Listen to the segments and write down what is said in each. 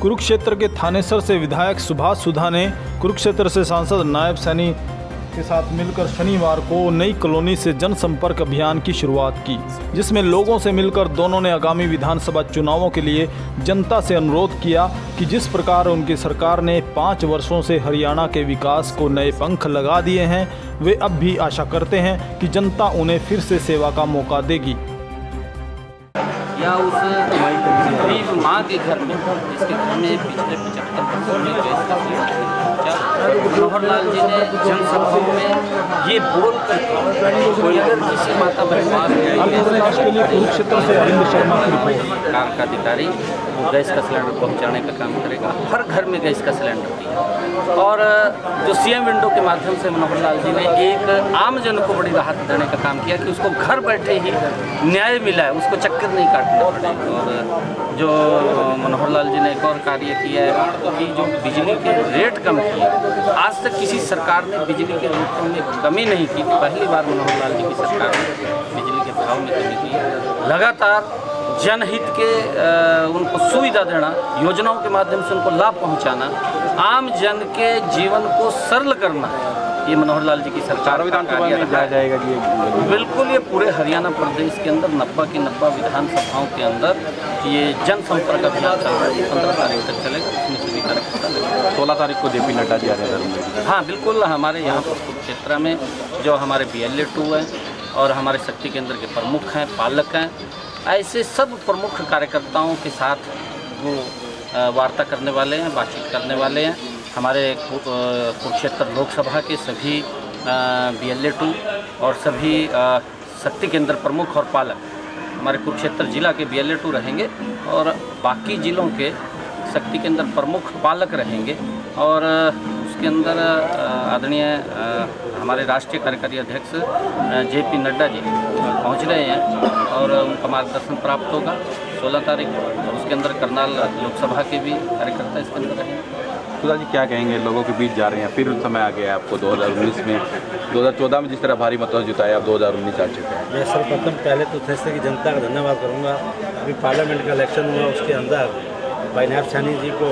कुरुक्षेत्र के थानेसर से विधायक सुभाष सुधा ने कुरुक्षेत्र से सांसद नायब सैनी के साथ मिलकर शनिवार को नई कॉलोनी से जनसंपर्क अभियान की शुरुआत की, जिसमें लोगों से मिलकर दोनों ने आगामी विधानसभा चुनावों के लिए जनता से अनुरोध किया कि जिस प्रकार उनकी सरकार ने 5 वर्षों से हरियाणा के विकास को नए पंख लगा दिए हैं, वे अब भी आशा करते हैं कि जनता उन्हें फिर से सेवा का मौका देगी। या उस गरीब माँ के घर में जिसके घर में पिछले 75 में गैस का मनोहर लाल जी ने जनसभाओं में ये बोल कर कोई अगर किसी माता बीमार कुरुक्षेत्र से अरविंद शर्मा सरकार का अधिकारी वो गैस का सिलेंडर पहुंचाने का काम करेगा, हर घर में गैस का सिलेंडर दिया। और जो सीएम विंडो के माध्यम से मनोहर लाल जी ने एक आम जन को बड़ी राहत देने का काम किया कि उसको घर बैठे ही न्याय मिला है, उसको चक्कर नहीं काटना पड़े। और जो मनोहर लाल जी ने एक और कार्य किया है कि जो बिजली के रेट कम किए, आज तक किसी सरकार ने बिजली के रेटों में कमी नहीं की, पहली बार मनोहर लाल जी की सरकार ने बिजली के भाव में कमी की। लगातार जनहित के उनको सुविधा देना, योजनाओं के माध्यम से उनको लाभ पहुंचाना, आम जन के जीवन को सरल करना, ये मनोहर लाल जी की सरकार का कार्य दिखाया जाएगा कि बिल्कुल ये पूरे हरियाणा प्रदेश के अंदर 90 की 90 विधानसभाओं के अंदर ये जनसंपर्क अभियान चल रहा है। 15 तारीख तक चलेगा, उसमें सभी कार्यकर्ता लगेगा। 16 तारीख को जेपी नड्डा जी आ रहे हैं। हाँ बिल्कुल, हमारे यहाँ पर कुरुक्षेत्र में जो हमारे BLA-2 हैं और हमारे शक्ति केंद्र के प्रमुख हैं, पालक हैं, ऐसे सब प्रमुख कार्यकर्ताओं के साथ वो वार्ता करने वाले हैं, बातचीत करने वाले हैं। हमारे कुरुक्षेत्र लोकसभा के सभी BLA-2 और सभी शक्ति केंद्र प्रमुख और पालक हमारे कुरुक्षेत्र जिला के BLA-2 रहेंगे और बाकी जिलों के शक्ति केंद्र प्रमुख पालक रहेंगे। और उसके अंदर आदरणीय हमारे राष्ट्रीय कार्यकारी अध्यक्ष JP नड्डा जी पहुंच रहे हैं और उनका मार्गदर्शन प्राप्त होगा 16 तारीख को। और उसके अंदर करनाल लोकसभा के भी कार्यकर्ता इसके अंदर रहेंगे। सुधा जी क्या कहेंगे, लोगों के बीच जा रहे हैं, फिर समय आ गया आपको 2019 में, 2014 में जिस तरह भारी मतों से जिताया, अब 2019 आ चुका है। मैं सर्वप्रथम पहले तो फैसले की जनता का धन्यवाद करूंगा। अभी पार्लियामेंट का इलेक्शन हुआ, उसके अंदर भाई नायब सैनी जी को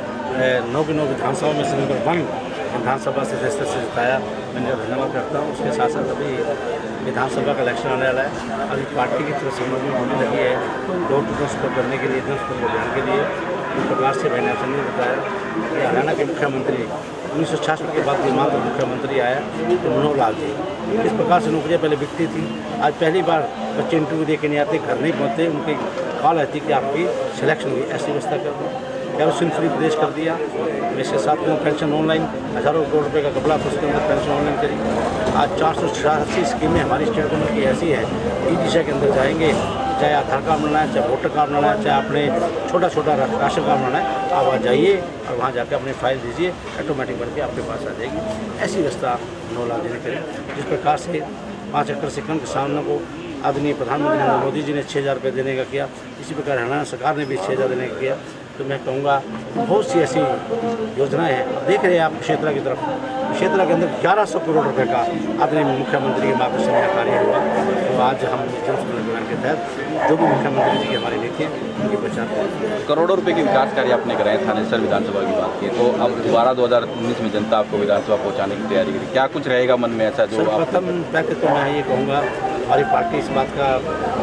9 की 9 विधानसभा में से नंबर 1 विधानसभा से फैसले से जिताया, मैं इनका धन्यवाद करता हूँ। उसके साथ साथ अभी विधानसभा का इलेक्शन आने वाला है, अभी पार्टी की तरफ से मजबूत होने लगी है डोर टू डोर सपोर्ट करने के लिए, जनसंपर्क अभियान के लिए। इस प्रकार से भाई नायब सैनी ने बताया कि हरियाणा के मुख्यमंत्री 1966 के बाद मात्र मुख्यमंत्री आया तो मनोहर लाल जी। इस प्रकार से नौकरियाँ पहले बिकती थी, आज पहली बार बच्चे इंटरव्यू दे के नहीं आते, घर नहीं पहुँचते, उनकी कॉल आती कि आपकी सिलेक्शन हुई, ऐसी व्यवस्था कर दो। केरोसिन फ्री प्रदेश कर दिया। इसके साथ में पेंशन ऑनलाइन, हज़ारों करोड़ रुपये का कपड़ा था, उसके अंदर पेंशन ऑनलाइन करी। आज 486 स्कीमें हमारी स्टेट गवर्नमेंट की ऐसी है, ई-दिशा के अंदर जाएंगे, चाहे आधार कार्ड बनाना है, चाहे वोटर कार्ड बनाना है, चाहे अपने छोटा राशन कार्ड बनाना है, आप वहाँ जाइए और वहाँ जाकर अपनी फाइल दीजिए, ऑटोमेटिक बन के आपके पास आ जाएगी। ऐसी व्यवस्था मनोहर लाल जी ने करी। जिस प्रकार से 5 एकड़ से कम किसानों को आदरणीय प्रधानमंत्री नरेंद्र मोदी जी ने 6,000 रुपये देने का किया, इसी प्रकार हरियाणा सरकार ने भी 6,000 देने का किया। तो मैं कहूँगा बहुत सी ऐसी योजनाएं हैं। देख रहे हैं आप क्षेत्र की तरफ, क्षेत्र के अंदर 1100 करोड़ रुपए का आदरणीय मुख्यमंत्री के मार्गदर्शन में कार्य हुआ। तो आज हम जनसंपर्क अभियान के तहत जो भी मुख्यमंत्री जी की हमारी नीति है उनकी पहचान। करोड़ों रुपए के विकास कार्य आपने कराए, थानेसर विधानसभा की बात की, तो अब दोबारा 2019 में जनता आपको विधानसभा पहुँचाने की तैयारी करी, क्या कुछ रहेगा मन में ऐसा जो आप? प्रथम पहले तो मैं ये कहूँगा हमारी पार्टी इस बात का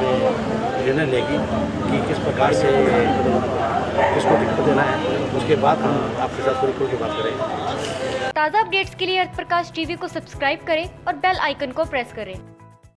निर्णय लेगी कि किस प्रकार से किसको टिकट देना है, उसके बाद हम आपके साथ पूरी खुल के बात करेंगे। ताज़ा अपडेट्स के लिए अर्थ प्रकाश टीवी को सब्सक्राइब करें और बेल आइकन को प्रेस करें।